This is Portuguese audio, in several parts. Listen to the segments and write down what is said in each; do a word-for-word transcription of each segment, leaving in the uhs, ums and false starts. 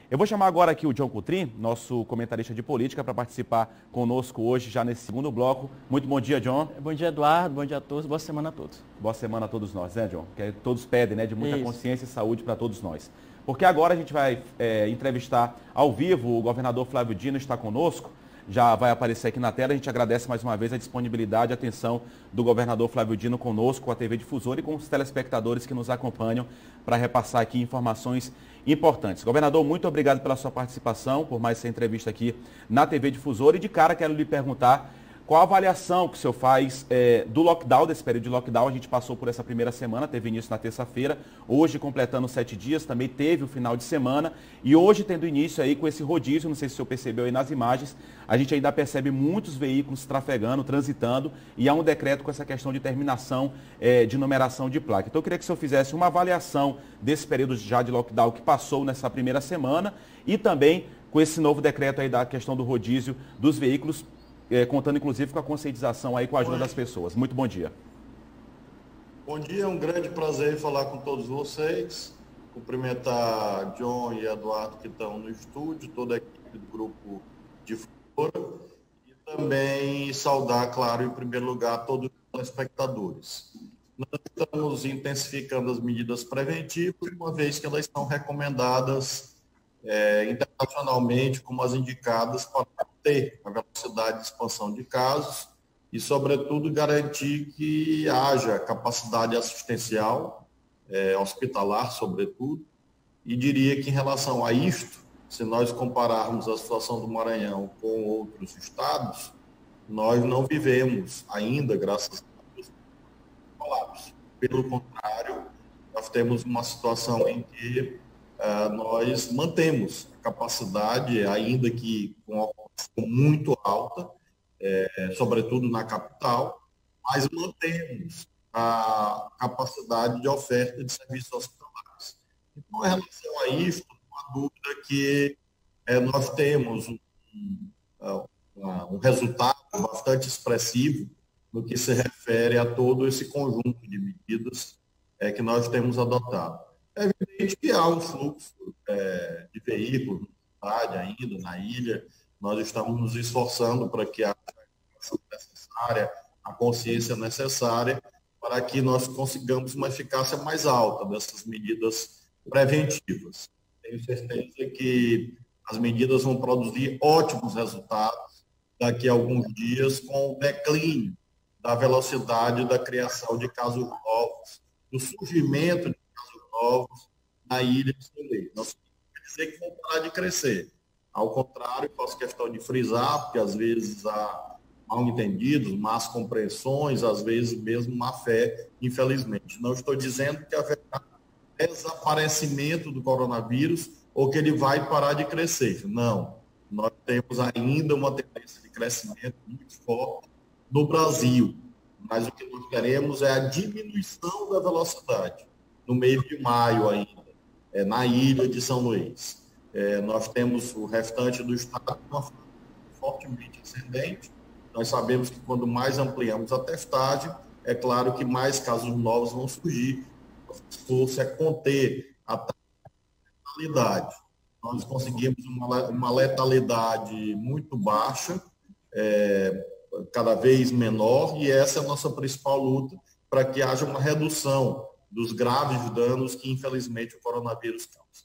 Eu vou chamar agora aqui o John Coutrin, nosso comentarista de política, para participar conosco hoje, já nesse segundo bloco. Muito bom dia, John. Bom dia, Eduardo. Bom dia a todos. Boa semana a todos. Boa semana a todos nós, né, John? Que todos pedem, né? De muita Isso. consciência e saúde para todos nós. Porque agora a gente vai é, entrevistar ao vivo o governador Flávio Dino, está conosco. Já vai aparecer aqui na tela. A gente agradece mais uma vez a disponibilidade e a atenção do governador Flávio Dino conosco, com a T V Difusora e com os telespectadores que nos acompanham para repassar aqui informações importantes. Governador, muito obrigado pela sua participação, por mais essa entrevista aqui na T V Difusora. E de cara quero lhe perguntar qual a avaliação que o senhor faz é, do lockdown, desse período de lockdown. A gente passou por essa primeira semana, teve início na terça-feira, hoje completando sete dias, também teve o final de semana e hoje tendo início aí com esse rodízio, não sei se o senhor percebeu aí nas imagens, a gente ainda percebe muitos veículos trafegando, transitando e há um decreto com essa questão de terminação é, de numeração de placa. Então eu queria que o senhor fizesse uma avaliação desse período já de lockdown que passou nessa primeira semana e também com esse novo decreto aí da questão do rodízio dos veículos, É, contando inclusive com a conscientização aí, com a ajuda das pessoas. Muito bom dia. Bom dia, é um grande prazer falar com todos vocês, cumprimentar John e Eduardo que estão no estúdio, toda a equipe do grupo de fora, e também saudar, claro, em primeiro lugar, todos os telespectadores. Nós estamos intensificando as medidas preventivas, uma vez que elas são recomendadas é, internacionalmente como as indicadas para ter a velocidade de expansão de casos e, sobretudo, garantir que haja capacidade assistencial, é, hospitalar, sobretudo, e diria que em relação a isto, se nós compararmos a situação do Maranhão com outros estados, nós não vivemos ainda, graças a Deus, colapso. Pelo contrário, nós temos uma situação em que uh, nós mantemos a capacidade, ainda que com a muito alta, é, sobretudo na capital, mas mantemos a capacidade de oferta de serviços hospitalares. Então, em relação a isso, não há dúvida que é, nós temos um, um, um resultado bastante expressivo no que se refere a todo esse conjunto de medidas é, que nós temos adotado. É evidente que há um fluxo é, de veículos na cidade ainda, na ilha. Nós estamos nos esforçando para que a ação necessária, a consciência necessária, para que nós consigamos uma eficácia mais alta dessas medidas preventivas. Tenho certeza que as medidas vão produzir ótimos resultados daqui a alguns dias, com o declínio da velocidade da criação de casos novos, do surgimento de casos novos na ilha de São Luís. Não quer dizer que vão parar de crescer. Ao contrário, faço questão de frisar, porque às vezes há mal-entendidos, más compreensões, às vezes mesmo má-fé, infelizmente. Não estou dizendo que haverá desaparecimento do coronavírus ou que ele vai parar de crescer. Não. Nós temos ainda uma tendência de crescimento muito forte no Brasil, mas o que nós queremos é a diminuição da velocidade, no mês de maio ainda, é, na ilha de São Luís. É, nós temos o restante do estado uma fortemente ascendente. Nós sabemos que quando mais ampliamos a testagem, é claro que mais casos novos vão surgir. Nosso esforço é conter a letalidade. Nós conseguimos uma, uma letalidade muito baixa, é, cada vez menor, e essa é a nossa principal luta para que haja uma redução dos graves danos que, infelizmente, o coronavírus causa.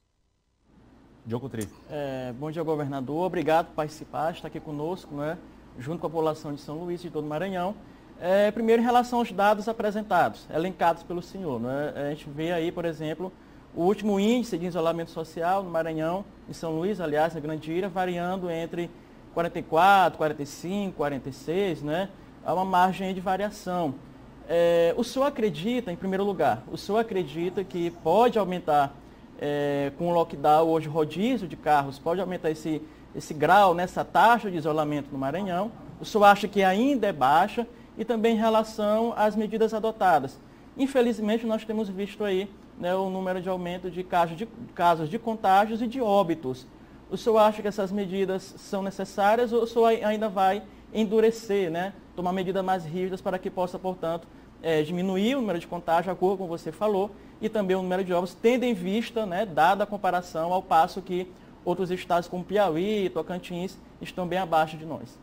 John Coutrin. É, bom dia, governador. Obrigado por participar, estar aqui conosco, né, junto com a população de São Luís e de todo o Maranhão. É, primeiro, em relação aos dados apresentados, elencados pelo senhor. Né, a gente vê aí, por exemplo, o último índice de isolamento social no Maranhão, em São Luís, aliás, na Grande Ilha, variando entre quarenta e quatro, quarenta e cinco, quarenta e seis, né? Há uma margem de variação. É, o senhor acredita, em primeiro lugar, o senhor acredita que pode aumentar, é, com o lockdown hoje, rodízio de carros, pode aumentar esse, esse grau, nessa taxa de isolamento no Maranhão? O senhor acha que ainda é baixa? E também em relação às medidas adotadas. Infelizmente, nós temos visto aí, né, o número de aumento de casos, de casos de contágios e de óbitos. O senhor acha que essas medidas são necessárias ou o senhor ainda vai endurecer, né, tomar medidas mais rígidas para que possa, portanto, é, diminuir o número de contágio, a cor, como você falou, e também o número de óbitos, tendo em vista, né, dada a comparação ao passo que outros estados como Piauí, Tocantins, estão bem abaixo de nós.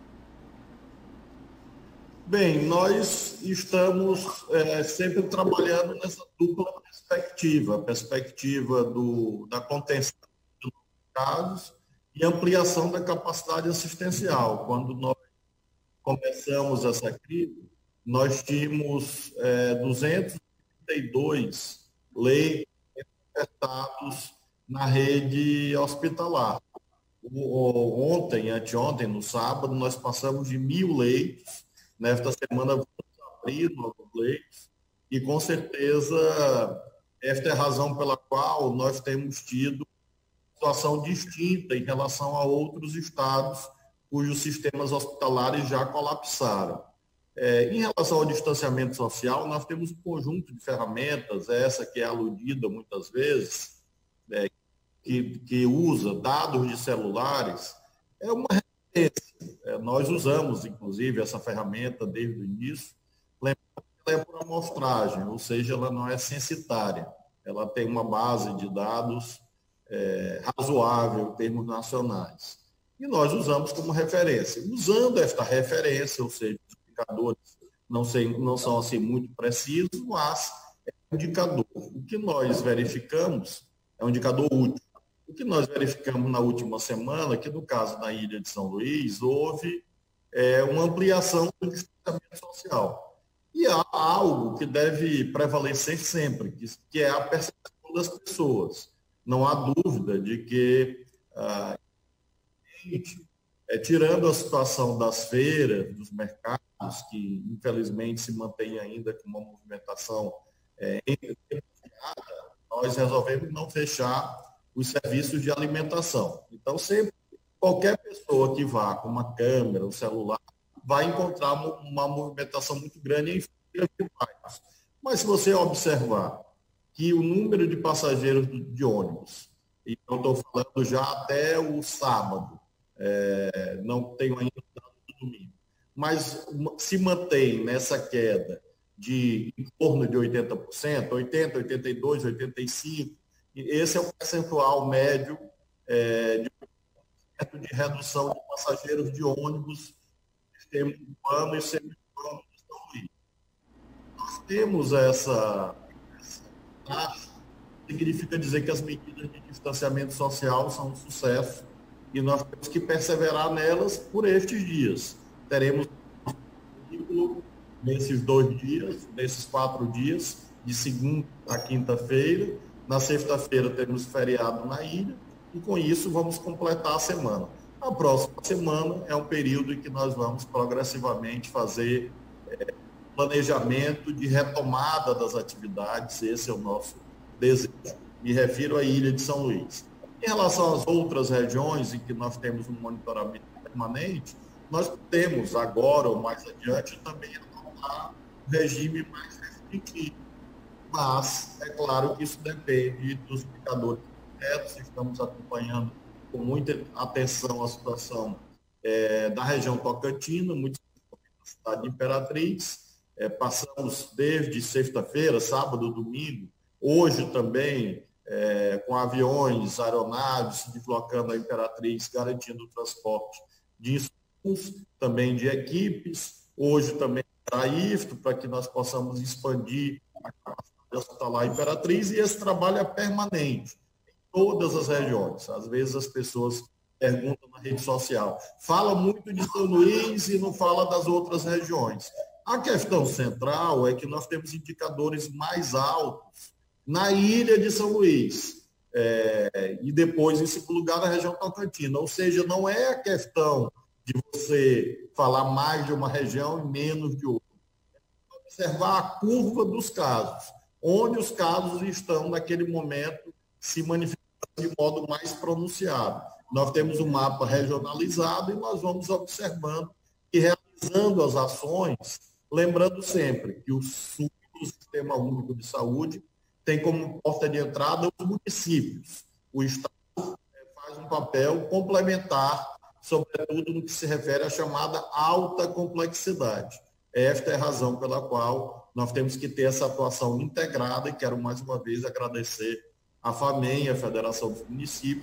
Bem, nós estamos é, sempre trabalhando nessa dupla perspectiva, a perspectiva do, da contenção de casos e ampliação da capacidade assistencial. Quando nós começamos essa crise, nós tínhamos é, duzentos e trinta e dois leitos ofertados na rede hospitalar. O, ontem, anteontem, no sábado, nós passamos de mil leitos. Nesta semana vamos abrir novos leitos e, com certeza, esta é a razão pela qual nós temos tido situação distinta em relação a outros estados cujos sistemas hospitalares já colapsaram. É, em relação ao distanciamento social, nós temos um conjunto de ferramentas, essa que é aludida muitas vezes, é, que, que usa dados de celulares, é uma referência. É, nós usamos, inclusive, essa ferramenta desde o início, lembrando que ela é por amostragem, ou seja, ela não é censitária, ela tem uma base de dados é, razoável em termos nacionais. E nós usamos como referência. Usando esta referência, ou seja, os indicadores não, sei, não são assim muito precisos, mas é um indicador. O que nós verificamos é um indicador útil. O que nós verificamos na última semana, que no caso da ilha de São Luís, houve é, uma ampliação do distanciamento social. E há algo que deve prevalecer sempre, que, que é a percepção das pessoas. Não há dúvida de que, ah, é, tirando a situação das feiras, dos mercados, que infelizmente se mantém ainda com uma movimentação é, nós resolvemos não fechar os serviços de alimentação. Então, sempre, qualquer pessoa que vá com uma câmera, um celular, vai encontrar uma movimentação muito grande em feiras de bairros. Mas se você observar que o número de passageiros de ônibus, e eu estou falando já até o sábado, é, não tenho ainda o dado do domingo, mas se mantém nessa queda de em torno de oitenta por cento, oitenta, oitenta e dois, oitenta e cinco por cento, esse é o percentual médio é, de, de redução de passageiros de ônibus urbano e semi-urbano de São Luís. Nós temos essa, essa taxa, significa dizer que as medidas de distanciamento social são um sucesso e nós temos que perseverar nelas por estes dias. Teremos nesses dois dias, nesses quatro dias, de segunda a quinta-feira. Na sexta-feira temos feriado na ilha e, com isso, vamos completar a semana. A próxima semana é um período em que nós vamos progressivamente fazer é, planejamento de retomada das atividades. Esse é o nosso desejo. Me refiro à ilha de São Luís. Em relação às outras regiões em que nós temos um monitoramento permanente, nós temos agora ou mais adiante também adotar um regime mais restritivo. Mas é claro que isso depende dos indicadores concretos. Estamos acompanhando com muita atenção a situação é, da região tocantina, muito da cidade de Imperatriz. É, passamos desde sexta-feira, sábado, domingo, hoje também, é, com aviões, aeronaves se deslocando a Imperatriz, garantindo o transporte de insumos, também de equipes. Hoje também para isto, para que nós possamos expandir a capacidade hospitalar Imperatriz, e esse trabalho é permanente em todas as regiões. Às vezes as pessoas perguntam na rede social, fala muito de São Luís e não fala das outras regiões. A questão central é que nós temos indicadores mais altos na ilha de São Luís, é, e depois, em segundo lugar, na região tocantina. Ou seja, não é a questão de você falar mais de uma região e menos de outra. É observar a curva dos casos, onde os casos estão, naquele momento, se manifestando de modo mais pronunciado. Nós temos um mapa regionalizado e nós vamos observando e realizando as ações, lembrando sempre que o SUS, o Sistema Único de Saúde, tem como porta de entrada os municípios. O Estado faz um papel complementar, sobretudo no que se refere à chamada alta complexidade. Esta é a razão pela qual nós temos que ter essa atuação integrada, e quero mais uma vez agradecer a FAMEM, a Federação dos Municípios,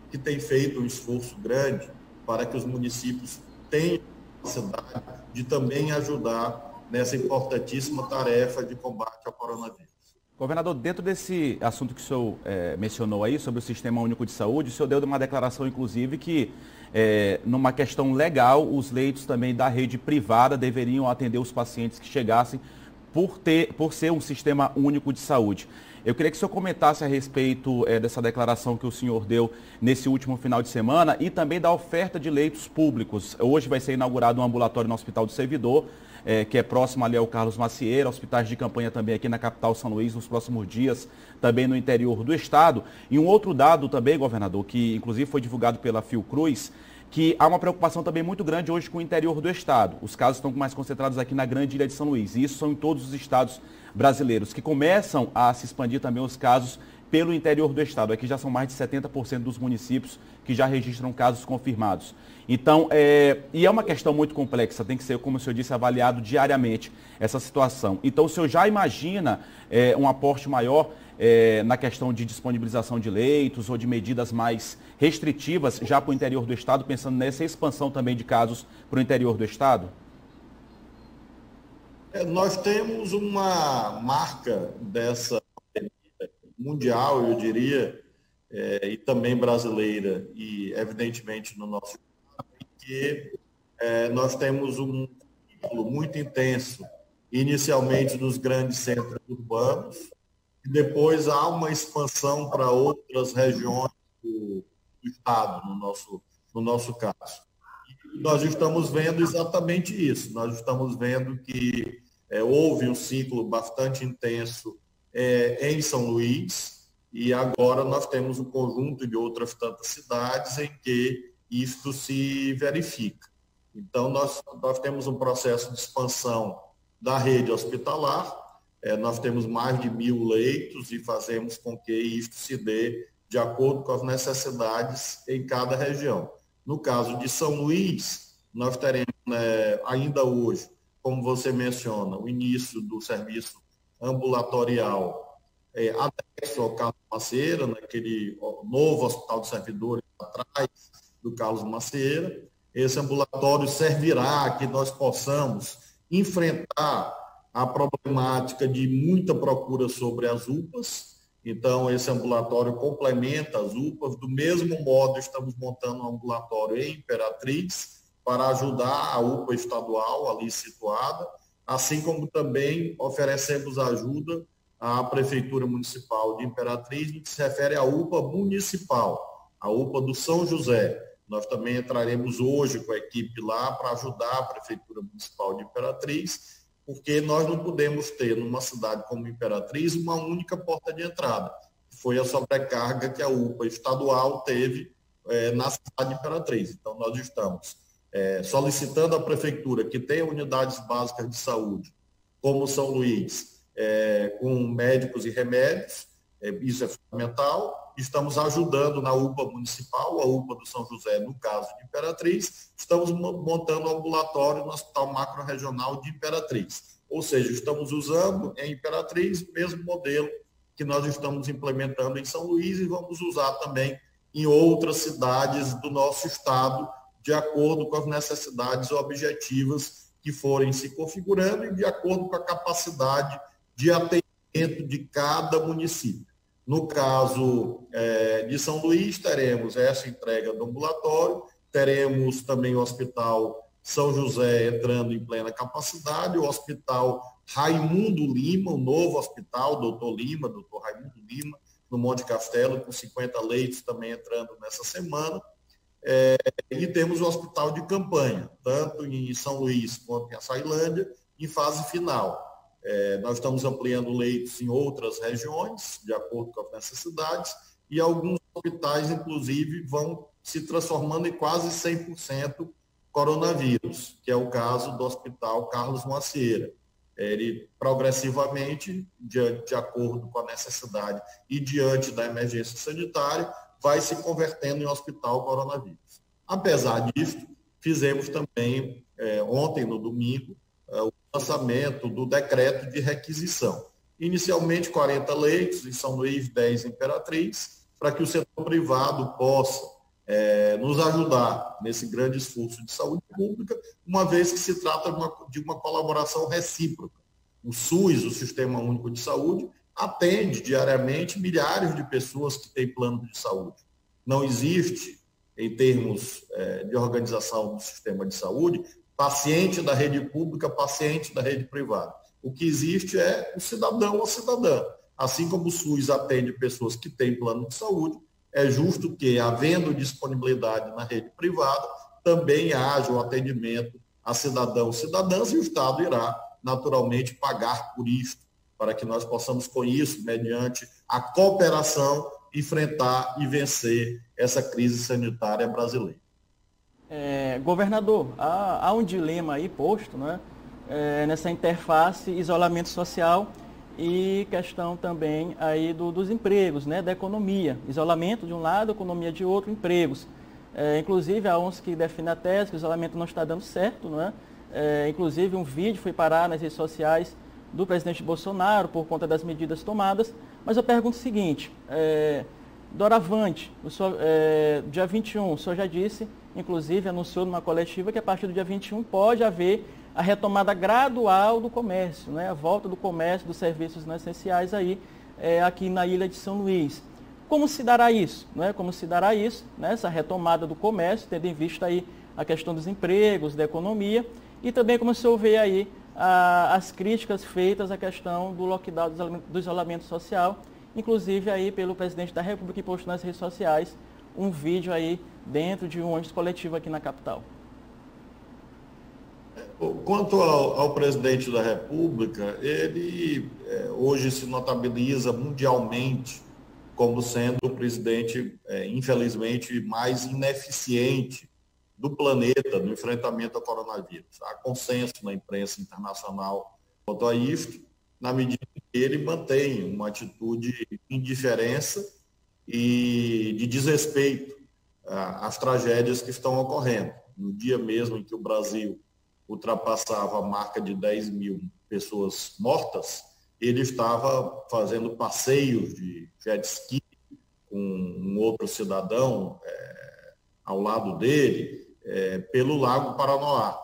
que tem feito um esforço grande para que os municípios tenham a capacidade de também ajudar nessa importantíssima tarefa de combate ao coronavírus. Governador, dentro desse assunto que o senhor é, mencionou aí, sobre o Sistema Único de Saúde, o senhor deu uma declaração, inclusive, que, é, numa questão legal, os leitos também da rede privada deveriam atender os pacientes que chegassem por, ter, por ser um Sistema Único de Saúde. Eu queria que o senhor comentasse a respeito é, dessa declaração que o senhor deu nesse último final de semana e também da oferta de leitos públicos. Hoje vai ser inaugurado um ambulatório no Hospital do Servidor, É, que é próximo ali ao Carlos Macieira, hospitais de campanha também aqui na capital São Luís, nos próximos dias, também no interior do estado. E um outro dado também, governador, que inclusive foi divulgado pela Fiocruz, que há uma preocupação também muito grande hoje com o interior do estado. Os casos estão mais concentrados aqui na grande ilha de São Luís, e isso são em todos os estados brasileiros, que começam a se expandir também os casos pelo interior do estado. Aqui já são mais de setenta por cento dos municípios que já registram casos confirmados. Então, é, e é uma questão muito complexa, tem que ser, como o senhor disse, avaliado diariamente essa situação. Então, o senhor já imagina é, um aporte maior é, na questão de disponibilização de leitos ou de medidas mais restritivas já para o interior do estado, pensando nessa expansão também de casos para o interior do estado? É, nós temos uma marca dessa mundial, eu diria, é, e também brasileira, e evidentemente no nosso estado, que é, nós temos um ciclo muito intenso, inicialmente nos grandes centros urbanos, e depois há uma expansão para outras regiões do, do estado, no nosso, no nosso caso. E nós estamos vendo exatamente isso, nós estamos vendo que é, houve um ciclo bastante intenso É, em São Luís, e agora nós temos um conjunto de outras tantas cidades em que isto se verifica. Então, nós, nós temos um processo de expansão da rede hospitalar, é, nós temos mais de mil leitos e fazemos com que isto se dê de acordo com as necessidades em cada região. No caso de São Luís, nós teremos né, ainda hoje, como você menciona, o início do serviço ambulatorial é, anexo ao Carlos Macieira, naquele novo Hospital de Servidores atrás do Carlos Macieira. Esse ambulatório servirá que nós possamos enfrentar a problemática de muita procura sobre as U P As. Então, esse ambulatório complementa as U P As. Do mesmo modo, estamos montando um ambulatório em Imperatriz para ajudar a U P A estadual ali situada, assim como também oferecemos ajuda à Prefeitura Municipal de Imperatriz, no que se refere à U P A municipal, a U P A do São José. Nós também entraremos hoje com a equipe lá para ajudar a Prefeitura Municipal de Imperatriz, porque nós não podemos ter, numa cidade como Imperatriz, uma única porta de entrada. Foi a sobrecarga que a U P A estadual teve é, na cidade de Imperatriz. Então, nós estamos É, solicitando à Prefeitura que tenha unidades básicas de saúde, como São Luís, é, com médicos e remédios, é, isso é fundamental. Estamos ajudando na U P A municipal, a U P A do São José, no caso de Imperatriz, estamos montando um ambulatório no Hospital Macro-Regional de Imperatriz. Ou seja, estamos usando em Imperatriz o mesmo modelo que nós estamos implementando em São Luís e vamos usar também em outras cidades do nosso estado, de acordo com as necessidades objetivas que forem se configurando e de acordo com a capacidade de atendimento de cada município. No caso é, de São Luís, teremos essa entrega do ambulatório, teremos também o Hospital São José entrando em plena capacidade, o Hospital Raimundo Lima, o novo hospital, doutor Lima, doutor Raimundo Lima, no Monte Castelo, com cinquenta leitos também entrando nessa semana. É, e temos o hospital de campanha, tanto em São Luís quanto em Açailândia, em fase final. É, nós estamos ampliando leitos em outras regiões, de acordo com as necessidades, e alguns hospitais, inclusive, vão se transformando em quase cem por cento coronavírus, que é o caso do Hospital Carlos Macieira. Ele, progressivamente, de, de acordo com a necessidade e diante da emergência sanitária, vai se convertendo em hospital coronavírus. Apesar disso, fizemos também, é, ontem, no domingo, é, o lançamento do decreto de requisição. Inicialmente, quarenta leitos, em São Luís, dez em Imperatriz, para que o setor privado possa é, nos ajudar nesse grande esforço de saúde pública, uma vez que se trata de uma, de uma colaboração recíproca. O SUS, o Sistema Único de Saúde, atende diariamente milhares de pessoas que têm plano de saúde. Não existe, em termos é, de organização do sistema de saúde, paciente da rede pública, paciente da rede privada. O que existe é o cidadão ou cidadã. Assim como o SUS atende pessoas que têm plano de saúde, é justo que, havendo disponibilidade na rede privada, também haja o atendimento a cidadãos e cidadãs, e o Estado irá, naturalmente, pagar por isto, para que nós possamos, com isso, mediante a cooperação, enfrentar e vencer essa crise sanitária brasileira. É, governador, há, há um dilema aí posto, né, é, nessa interface isolamento social e questão também aí do, dos empregos, né, da economia. Isolamento de um lado, economia de outro, empregos. É, inclusive, há uns que definem a tese que o isolamento não está dando certo, não é? É, inclusive, um vídeo foi parar nas redes sociais do presidente Bolsonaro por conta das medidas tomadas. Mas eu pergunto o seguinte, é, doravante, o senhor, é, dia vinte e um, o senhor já disse, inclusive anunciou numa coletiva que a partir do dia vinte e um pode haver a retomada gradual do comércio, né? A volta do comércio, dos serviços não essenciais aí, é, aqui na ilha de São Luís. Como se dará isso? Né? Como se dará isso, né? Essa retomada do comércio, tendo em vista aí a questão dos empregos, da economia, e também como o senhor vê aí a, as críticas feitas à questão do lockdown, do isolamento social, inclusive aí pelo presidente da República, que postou nas redes sociais um vídeo aí dentro de um ônibus coletivo aqui na capital. Quanto ao, ao presidente da República, ele é, hoje se notabiliza mundialmente como sendo o presidente, é, infelizmente, mais ineficiente do planeta no enfrentamento ao coronavírus. Há consenso na imprensa internacional quanto a isto, na medida que ele mantém uma atitude de indiferença e de desrespeito às tragédias que estão ocorrendo. No dia mesmo em que o Brasil ultrapassava a marca de dez mil pessoas mortas, ele estava fazendo passeios de jet ski com um outro cidadão é, ao lado dele, é, pelo Lago Paranoá,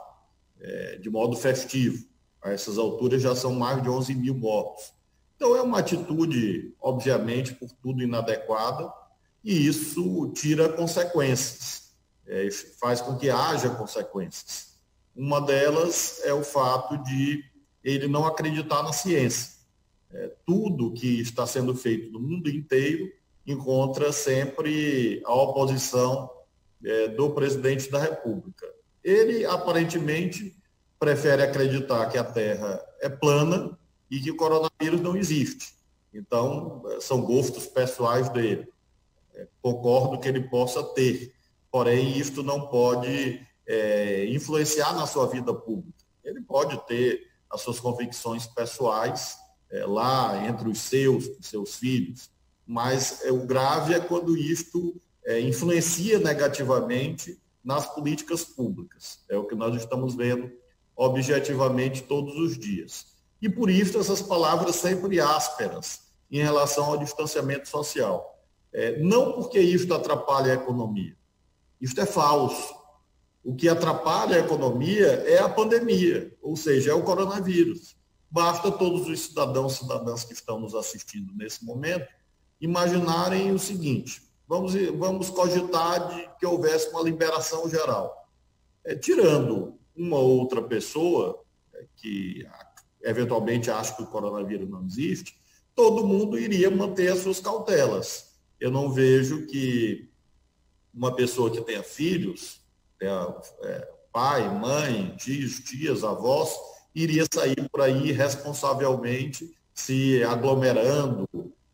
é, de modo festivo. A essas alturas já são mais de onze mil mortos. Então é uma atitude, obviamente, por tudo inadequada, e isso tira consequências, é, faz com que haja consequências. Uma delas é o fato de ele não acreditar na ciência. É, tudo que está sendo feito no mundo inteiro encontra sempre a oposição é, do presidente da República. Ele, aparentemente, prefere acreditar que a Terra é plana e que o coronavírus não existe. Então, são gostos pessoais dele. É, concordo que ele possa ter, porém, isto não pode é, influenciar na sua vida pública. Ele pode ter as suas convicções pessoais é, lá entre os seus, os seus filhos, mas é, o grave é quando isto é, influencia negativamente nas políticas públicas. É o que nós estamos vendo objetivamente todos os dias. E por isso essas palavras sempre ásperas em relação ao distanciamento social. É, não porque isto atrapalha a economia. Isto é falso. O que atrapalha a economia é a pandemia, ou seja, é o coronavírus. Basta todos os cidadãos e cidadãs que estão nos assistindo nesse momento imaginarem o seguinte: vamos, vamos cogitar de que houvesse uma liberação geral. É, tirando uma outra pessoa é, que eventualmente acha que o coronavírus não existe, todo mundo iria manter as suas cautelas. Eu não vejo que uma pessoa que tenha filhos, tenha, é, pai, mãe, tios, tias, avós, iria sair por aí responsavelmente, se aglomerando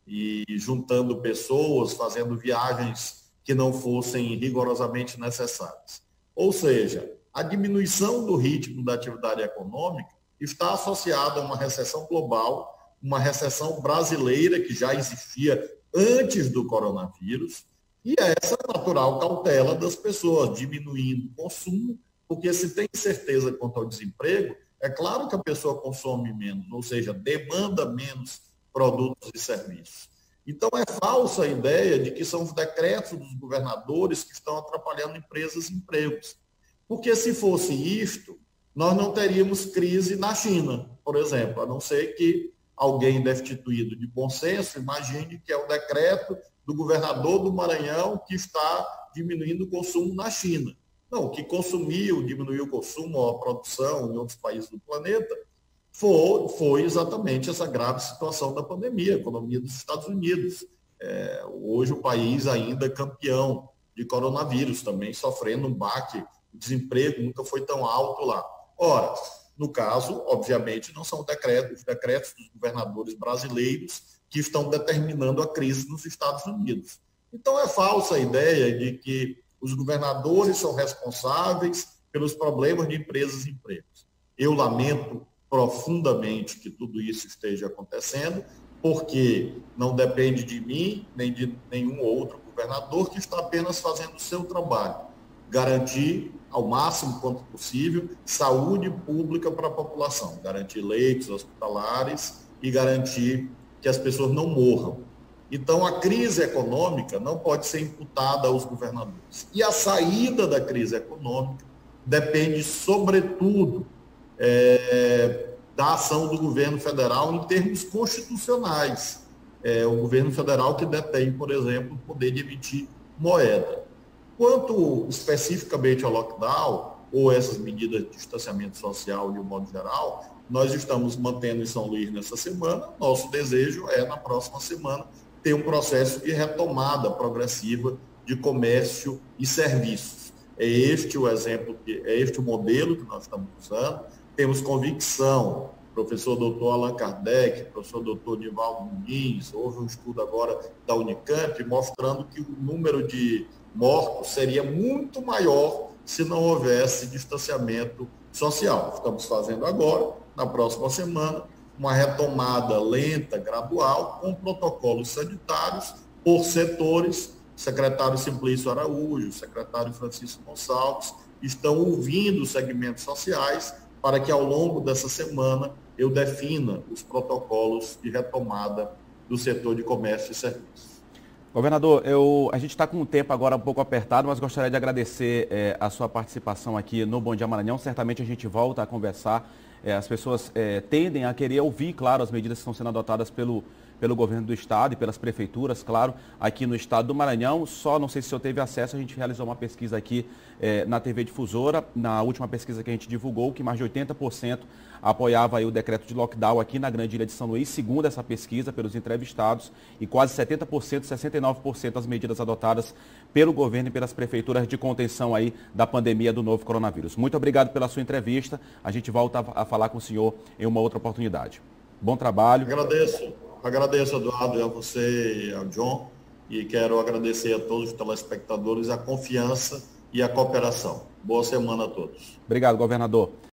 e juntando pessoas, fazendo viagens que não fossem rigorosamente necessárias. Ou seja, a diminuição do ritmo da atividade econômica está associada a uma recessão global, uma recessão brasileira que já existia antes do coronavírus, e essa natural cautela das pessoas, diminuindo o consumo, porque se tem certeza quanto ao desemprego, é claro que a pessoa consome menos, ou seja, demanda menos produtos e serviços. Então, é falsa a ideia de que são os decretos dos governadores que estão atrapalhando empresas e empregos. Porque se fosse isto, nós não teríamos crise na China, por exemplo, a não ser que alguém destituído de bom senso imagine que é o decreto do governador do Maranhão que está diminuindo o consumo na China. Não, o que consumiu, diminuiu o consumo ou a produção em outros países do planeta foi, foi exatamente essa grave situação da pandemia, a economia dos Estados Unidos. É, hoje o país ainda é campeão de coronavírus, também sofrendo um baque, o desemprego nunca foi tão alto lá. Ora, no caso, obviamente, não são decretos, os decretos dos governadores brasileiros que estão determinando a crise nos Estados Unidos. Então é falsa a ideia de que os governadores são responsáveis pelos problemas de empresas e empregos. Eu lamento profundamente que tudo isso esteja acontecendo, porque não depende de mim, nem de nenhum outro governador que está apenas fazendo o seu trabalho. Garantir, ao máximo quanto possível, saúde pública para a população, garantir leitos hospitalares e garantir que as pessoas não morram. Então, a crise econômica não pode ser imputada aos governadores. E a saída da crise econômica depende, sobretudo, é, da ação do governo federal em termos constitucionais. É, o governo federal que detém, por exemplo, o poder de emitir moeda. Quanto especificamente ao lockdown, ou essas medidas de distanciamento social de um modo geral, nós estamos mantendo em São Luís nessa semana. Nosso desejo é, na próxima semana, ter um processo de retomada progressiva de comércio e serviços. É este o exemplo, é este o modelo que nós estamos usando. Temos convicção, professor doutor Allan Kardec, professor doutor Nivaldo Muniz, houve um estudo agora da Unicamp mostrando que o número de mortos seria muito maior se não houvesse distanciamento social. Estamos fazendo agora, na próxima semana, uma retomada lenta, gradual, com protocolos sanitários por setores. O secretário Simplício Araújo, o secretário Francisco Gonçalves estão ouvindo os segmentos sociais para que ao longo dessa semana eu defina os protocolos de retomada do setor de comércio e serviços. Governador, eu, a gente está com o tempo agora um pouco apertado, mas gostaria de agradecer é, a sua participação aqui no Bom Dia Maranhão. Certamente a gente volta a conversar. É, as pessoas é, tendem a querer ouvir, claro, as medidas que estão sendo adotadas pelo, pelo governo do estado e pelas prefeituras, claro, aqui no estado do Maranhão. Só, não sei se o senhor teve acesso, a gente realizou uma pesquisa aqui é, na T V Difusora, na última pesquisa que a gente divulgou, que mais de oitenta por cento apoiava aí o decreto de lockdown aqui na Grande Ilha de São Luís, segundo essa pesquisa pelos entrevistados, e quase setenta por cento, sessenta e nove por cento as medidas adotadas pelo governo e pelas prefeituras de contenção aí da pandemia do novo coronavírus. Muito obrigado pela sua entrevista. A gente volta a falar com o senhor em uma outra oportunidade. Bom trabalho. Agradeço, agradeço, Eduardo, a você e ao John, e quero agradecer a todos os telespectadores a confiança e a cooperação. Boa semana a todos. Obrigado, governador.